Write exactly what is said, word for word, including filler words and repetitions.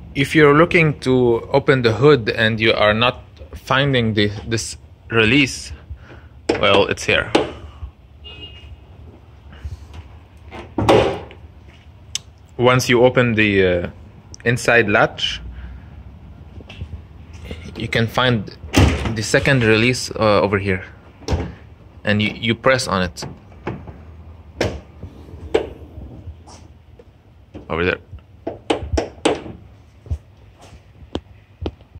if you're looking to open the hood and you are not finding the, this release, well, it's here. Once you open the uh, inside latch, you can find the second release uh, over here, and you, you press on it over there.